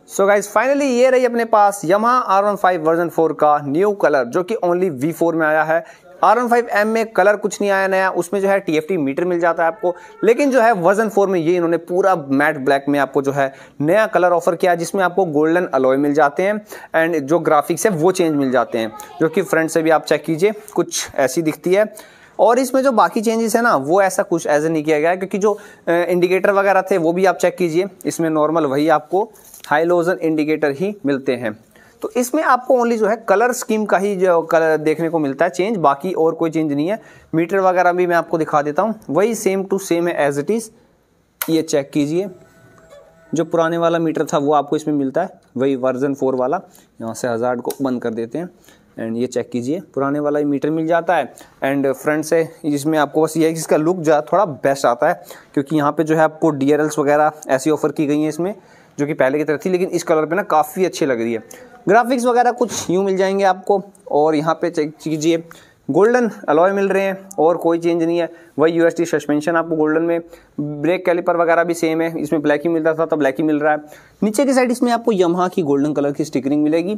So guys finally ये रही अपने पास Yamaha R15 वर्जन 4 का न्यू कलर जो कि ओनली V4 में आया है। R15M में कलर कुछ नहीं आया नया, उसमें जो है TFT मीटर मिल जाता है आपको, लेकिन जो है वर्जन 4 में ये इन्होंने पूरा मैट ब्लैक में आपको जो है नया कलर ऑफर किया, जिसमें आपको गोल्डन अलॉय मिल जाते हैं एंड जो ग्राफिक्स है वो चेंज मिल जाते हैं, जो कि फ्रंट से भी आप चेक कीजिए कुछ ऐसी दिखती है। और इसमें जो बाकी चेंजेस है ना वो ऐसा कुछ ऐसे नहीं किया गया है, क्योंकि जो इंडिकेटर वगैरह थे वो भी आप चेक कीजिए, इसमें नॉर्मल वही आपको हाइलोजन इंडिकेटर ही मिलते हैं। तो इसमें आपको ओनली जो है कलर स्कीम का ही जो कलर देखने को मिलता है चेंज, बाकी और कोई चेंज नहीं है। मीटर वगैरह भी मैं आपको दिखा देता हूँ, वही सेम टू सेम है एज इट इज़। ये चेक कीजिए, जो पुराने वाला मीटर था वो आपको इसमें मिलता है, वही वर्जन 4 वाला। यहाँ से हज़ार्ड को बंद कर देते हैं एंड ये चेक कीजिए, पुराने वाला ही मीटर मिल जाता है। एंड फ्रंट से इसमें आपको बस ये है कि इसका लुक जो है थोड़ा बेस्ट आता है, क्योंकि यहाँ पे जो है आपको DRLs वगैरह ऐसी ऑफर की गई हैं इसमें, जो कि पहले की तरह थी, लेकिन इस कलर पे ना काफ़ी अच्छी लग रही है। ग्राफिक्स वगैरह कुछ यूँ मिल जाएंगे आपको, और यहाँ पे चेक कीजिए गोल्डन अलॉय मिल रहे हैं और कोई चेंज नहीं है। वही UST सस्पेंशन आपको गोल्डन में, ब्रेक कैलिपर वगैरह भी सेम है, इसमें ब्लैक ही मिलता था तो ब्लैक ही मिल रहा है। नीचे की साइड इसमें आपको Yamaha की गोल्डन कलर की स्टिकरिंग मिलेगी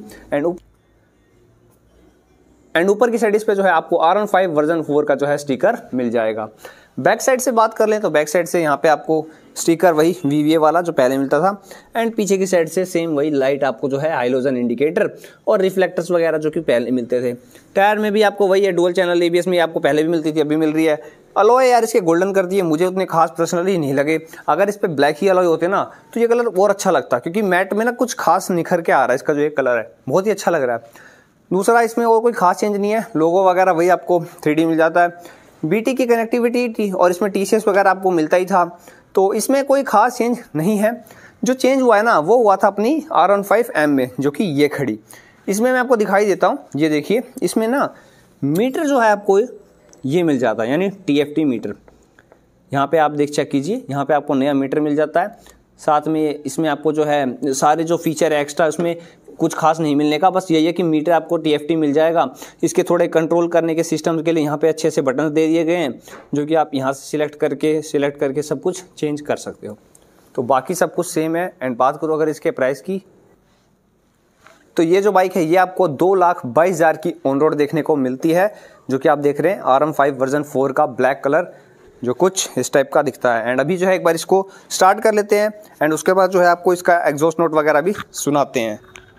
एंड ऊपर की साइड इस पे जो है आपको R15 वर्जन 4 का जो है स्टिकर मिल जाएगा। बैक साइड से बात कर लें तो बैक साइड से यहाँ पे आपको स्टिकर वही VVA वाला जो पहले मिलता था, एंड पीछे की साइड से सेम वही लाइट आपको जो है हाइलोजन इंडिकेटर और रिफ्लेक्टर्स वगैरह जो कि पहले मिलते थे। टायर में भी आपको वही है, डुअल चैनल ABS में आपको पहले भी मिलती थी, अभी मिल रही है। अलॉय यार इसके गोल्डन कर दिए, मुझे उतने खास पर्सनली नहीं लगे। अगर इस पर ब्लैक ही अलॉय होते ना तो ये कलर और अच्छा लगता, क्योंकि मैट में ना कुछ खास निखर के आ रहा है, इसका जो एक कलर है बहुत ही अच्छा लग रहा है। दूसरा इसमें और कोई खास चेंज नहीं है, लोगो वगैरह वही आपको 3D मिल जाता है। BT की कनेक्टिविटी थी और इसमें TCS वगैरह आपको मिलता ही था, तो इसमें कोई खास चेंज नहीं है। जो चेंज हुआ है ना वो हुआ था अपनी R15M में, जो कि ये खड़ी। इसमें मैं आपको दिखाई देता हूँ, ये देखिए इसमें ना मीटर जो है आपको ये मिल जाता है, यानी TFT मीटर। यहाँ पे आप चेक कीजिए, यहाँ पे आपको नया मीटर मिल जाता है। साथ में इसमें आपको जो है सारे जो फीचर है एक्स्ट्रा, उसमें कुछ खास नहीं मिलने का, बस यही है कि मीटर आपको TFT मिल जाएगा। इसके थोड़े कंट्रोल करने के सिस्टम के लिए यहाँ पे अच्छे से बटन दे दिए गए हैं, जो कि आप यहाँ से सिलेक्ट करके सब कुछ चेंज कर सकते हो। तो बाकी सब कुछ सेम है। एंड बात करो अगर इसके प्राइस की, तो ये जो बाइक है ये आपको 2,22,000 की ऑन रोड देखने को मिलती है, जो कि आप देख रहे हैं RM5 वर्जन 4 का ब्लैक कलर, जो कुछ इस टाइप का दिखता है। एंड अभी जो है एक बार इसको स्टार्ट कर लेते हैं एंड उसके बाद जो है आपको इसका एग्जॉस्ट नोट वगैरह भी सुनाते हैं।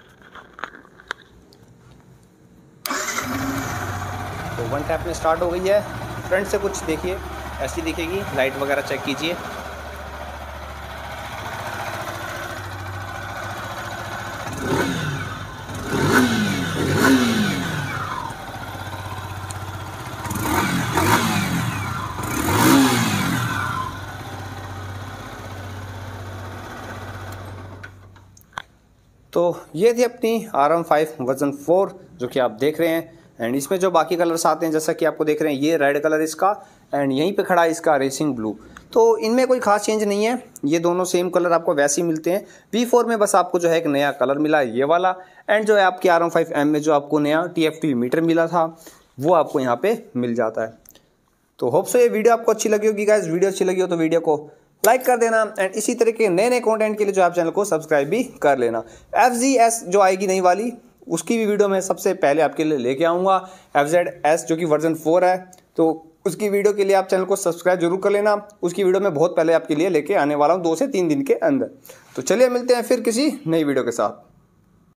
तो 1 टैप में स्टार्ट हो गई है। फ्रंट से कुछ देखिए ऐसी दिखेगी, लाइट वगैरह चेक कीजिए। तो ये थी अपनी RM5 वर्जन 4 जो कि आप देख रहे हैं। एंड इसमें जो बाकी कलर्स आते हैं, जैसा कि आपको देख रहे हैं, ये रेड कलर इसका, एंड यहीं पे खड़ा है इसका रेसिंग ब्लू। तो इनमें कोई खास चेंज नहीं है, ये दोनों सेम कलर आपको वैसे ही मिलते हैं। V4 में बस आपको जो है एक नया कलर मिला है ये वाला, एंड जो है आपकी RM5M में जो आपको नया TFT मीटर मिला था वो आपको यहाँ पे मिल जाता है। तो होप सो ये वीडियो आपको अच्छी लगी होगी गाइस। वीडियो अच्छी लगी हो तो वीडियो को लाइक कर देना, एंड इसी तरह के नए कंटेंट के लिए जो आप चैनल को सब्सक्राइब भी कर लेना। FZS जो आएगी नई वाली, उसकी भी वीडियो मैं सबसे पहले आपके लिए लेके आऊँगा। FZS जो कि वर्जन 4 है, तो उसकी वीडियो के लिए आप चैनल को सब्सक्राइब जरूर कर लेना। उसकी वीडियो मैं बहुत पहले आपके लिए लेके आने वाला हूँ 2 से 3 दिन के अंदर। तो चलिए मिलते हैं फिर किसी नई वीडियो के साथ।